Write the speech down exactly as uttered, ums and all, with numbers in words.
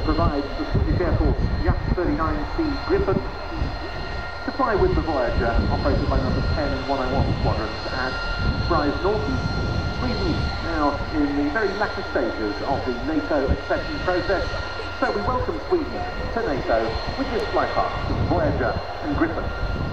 provides the Swedish Air Force J A T thirty-nine C Grippen to fly with the Voyager, operated by number ten and one oh one squadrons at Fries Norton. Sweden now in the very latter stages of the NATO accession process, so we welcome Sweden to NATO with this flypast of Voyager and Grippen.